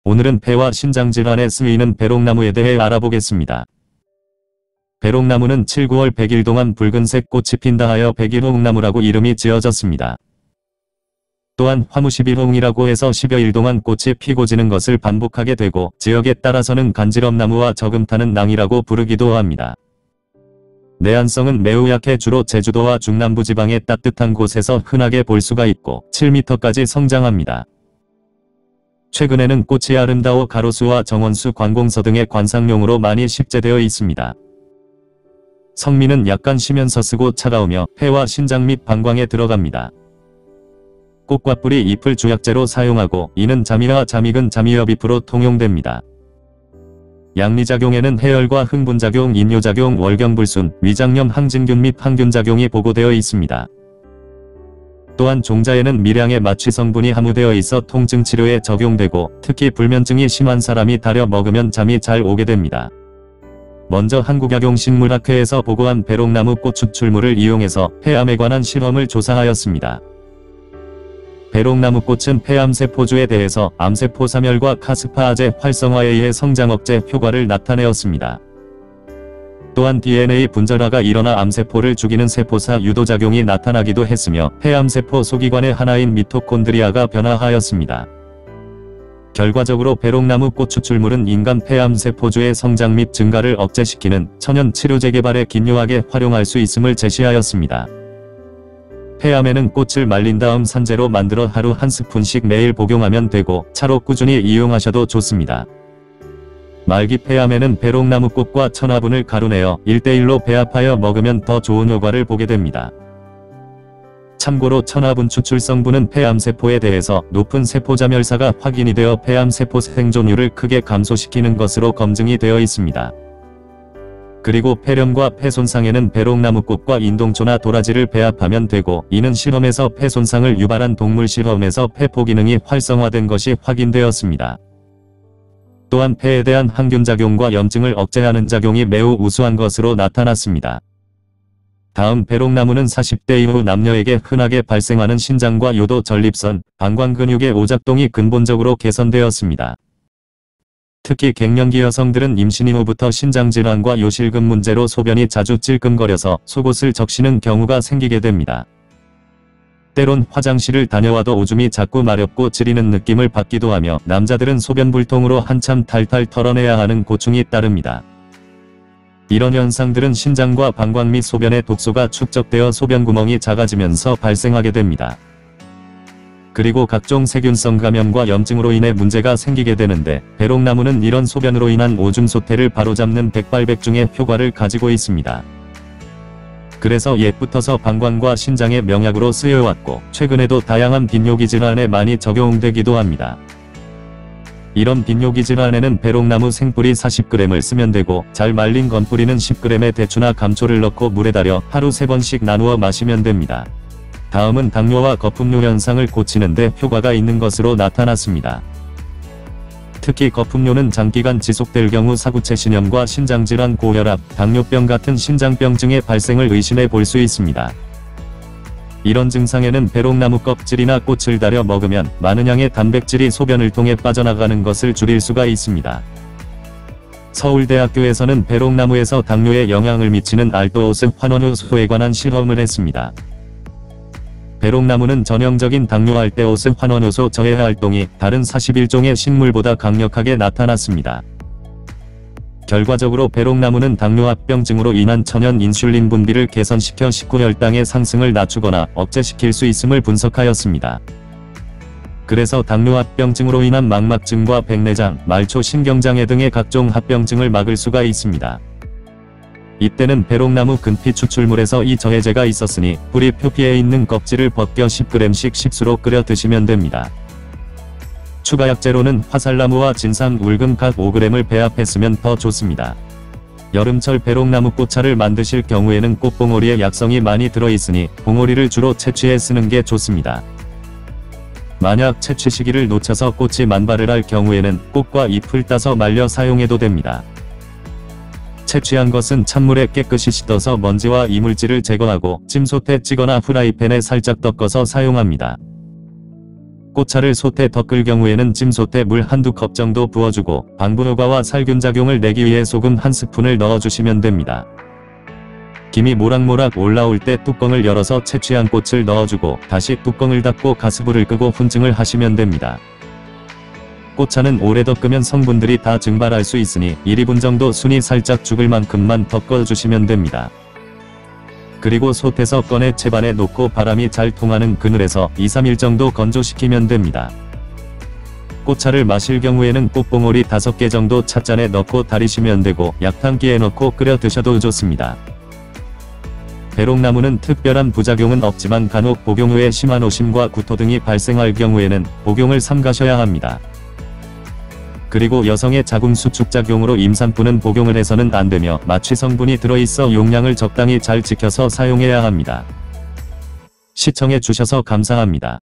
오늘은 폐와 신장 질환에 쓰이는 배롱나무에 대해 알아보겠습니다. 배롱나무는 7, 9월 100일 동안 붉은색 꽃이 핀다 하여 백일홍나무라고 이름이 지어졌습니다. 또한 화무11홍이라고 해서 10여일 동안 꽃이 피고 지는 것을 반복하게 되고 지역에 따라서는 간지럼나무와 저금타는 낭이라고 부르기도 합니다. 내한성은 매우 약해 주로 제주도와 중남부 지방의 따뜻한 곳에서 흔하게 볼 수가 있고 7m까지 성장합니다. 최근에는 꽃이 아름다워 가로수와 정원수 관공서 등의 관상용으로 많이 식재되어 있습니다. 성미는 약간 쉬면서 쓰고 차가우며 폐와 신장 및 방광에 들어갑니다. 꽃과 뿌리 잎을 주약재로 사용하고 이는 자미와 자미근 자미엽잎으로 통용됩니다. 양리작용에는 해열과 흥분작용, 인뇨작용, 월경불순, 위장염, 항진균 및 항균작용이 보고되어 있습니다. 또한 종자에는 미량의 마취 성분이 함유되어 있어 통증 치료에 적용되고 특히 불면증이 심한 사람이 달여 먹으면 잠이 잘 오게 됩니다. 먼저 한국약용식물학회에서 보고한 배롱나무 꽃 추출물을 이용해서 폐암에 관한 실험을 조사하였습니다. 배롱나무 꽃은 폐암세포주에 대해서 암세포 사멸과 카스파아제 활성화에 의해 성장 억제 효과를 나타내었습니다. 또한 DNA 분절화가 일어나 암세포를 죽이는 세포사 유도작용이 나타나기도 했으며 폐암세포 소기관의 하나인 미토콘드리아가 변화하였습니다. 결과적으로 배롱나무 꽃 추출물은 인간 폐암세포주의 성장 및 증가를 억제시키는 천연 치료제 개발에 긴요하게 활용할 수 있음을 제시하였습니다. 폐암에는 꽃을 말린 다음 산재로 만들어 하루 한 스푼씩 매일 복용하면 되고 차로 꾸준히 이용하셔도 좋습니다. 말기 폐암에는 배롱나무 꽃과 천화분을 가루내어 1:1로 배합하여 먹으면 더 좋은 효과를 보게 됩니다. 참고로 천화분 추출 성분은 폐암세포에 대해서 높은 세포자멸사가 확인이 되어 폐암세포 생존율을 크게 감소시키는 것으로 검증이 되어 있습니다. 그리고 폐렴과 폐손상에는 배롱나무꽃과 인동초나 도라지를 배합하면 되고 이는 실험에서 폐손상을 유발한 동물 실험에서 폐포 기능이 활성화된 것이 확인되었습니다. 또한 폐에 대한 항균작용과 염증을 억제하는 작용이 매우 우수한 것으로 나타났습니다. 다음 배롱나무는 40대 이후 남녀에게 흔하게 발생하는 신장과 요도, 전립선, 방광근육의 오작동이 근본적으로 개선되었습니다. 특히 갱년기 여성들은 임신 이후부터 신장질환과 요실금 문제로 소변이 자주 찔끔거려서 속옷을 적시는 경우가 생기게 됩니다. 때론 화장실을 다녀와도 오줌이 자꾸 마렵고 찌리는 느낌을 받기도 하며 남자들은 소변불통으로 한참 탈탈 털어내야 하는 고충이 따릅니다. 이런 현상들은 신장과 방광 및 소변에 독소가 축적되어 소변구멍이 작아지면서 발생하게 됩니다. 그리고 각종 세균성 감염과 염증으로 인해 문제가 생기게 되는데 배롱나무는 이런 소변으로 인한 오줌 소태를 바로잡는 백발백중의 효과를 가지고 있습니다. 그래서 옛부터서 방광과 신장의 명약으로 쓰여왔고 최근에도 다양한 빈뇨기 질환에 많이 적용되기도 합니다. 이런 빈뇨기 질환에는 배롱나무 생뿌리 40g을 쓰면 되고 잘 말린 건뿌리는 10g의 대추나 감초를 넣고 물에 달여 하루 3번씩 나누어 마시면 됩니다. 다음은 당뇨와 거품뇨 현상을 고치는 데 효과가 있는 것으로 나타났습니다. 특히 거품뇨는 장기간 지속될 경우 사구체신염과 신장질환, 고혈압, 당뇨병 같은 신장병증의 발생을 의심해 볼 수 있습니다. 이런 증상에는 배롱나무 껍질이나 꽃을 달여 먹으면 많은 양의 단백질이 소변을 통해 빠져나가는 것을 줄일 수가 있습니다. 서울대학교에서는 배롱나무에서 당뇨에 영향을 미치는 알도오스 환원효소에 관한 실험을 했습니다. 배롱나무는 전형적인 당뇨 알데오스 환원효소 저해 활동이 다른 41종의 식물보다 강력하게 나타났습니다. 결과적으로 배롱나무는 당뇨합병증으로 인한 천연 인슐린 분비를 개선시켜 식후혈당의 상승을 낮추거나 억제시킬 수 있음을 분석하였습니다. 그래서 당뇨합병증으로 인한 망막증과 백내장, 말초 신경장애 등의 각종 합병증을 막을 수가 있습니다. 이때는 배롱나무 근피 추출물에서 이 저해제가 있었으니 뿌리 표피에 있는 껍질을 벗겨 10g씩 식수로 끓여 드시면 됩니다. 추가 약재로는 화살나무와 진상, 울금 각 5g을 배합했으면 더 좋습니다. 여름철 배롱나무 꽃차를 만드실 경우에는 꽃봉오리에 약성이 많이 들어있으니 봉오리를 주로 채취해 쓰는 게 좋습니다. 만약 채취 시기를 놓쳐서 꽃이 만발을 할 경우에는 꽃과 잎을 따서 말려 사용해도 됩니다. 채취한 것은 찬물에 깨끗이 씻어서 먼지와 이물질을 제거하고 찜솥에 찌거나 후라이팬에 살짝 덮어서 사용합니다. 꽃차를 솥에 덮을 경우에는 찜솥에 물 한두 컵 정도 부어주고 방부효과와 살균작용을 내기 위해 소금 한 스푼을 넣어주시면 됩니다. 김이 모락모락 올라올 때 뚜껑을 열어서 채취한 꽃을 넣어주고 다시 뚜껑을 닫고 가스불을 끄고 훈증을 하시면 됩니다. 꽃차는 오래 덮으면 성분들이 다 증발할 수 있으니 1~2분 정도 순이 살짝 죽을 만큼만 덮어주시면 됩니다. 그리고 솥에서 꺼내 채반에 놓고 바람이 잘 통하는 그늘에서 2~3일 정도 건조시키면 됩니다. 꽃차를 마실 경우에는 꽃봉오리 5개 정도 찻잔에 넣고 달이시면 되고 약탕기에 넣고 끓여 드셔도 좋습니다. 배롱나무는 특별한 부작용은 없지만 간혹 복용 후에 심한 오심과 구토 등이 발생할 경우에는 복용을 삼가셔야 합니다. 그리고 여성의 자궁 수축작용으로 임산부는 복용을 해서는 안되며 마취 성분이 들어있어 용량을 적당히 잘 지켜서 사용해야 합니다. 시청해 주셔서 감사합니다.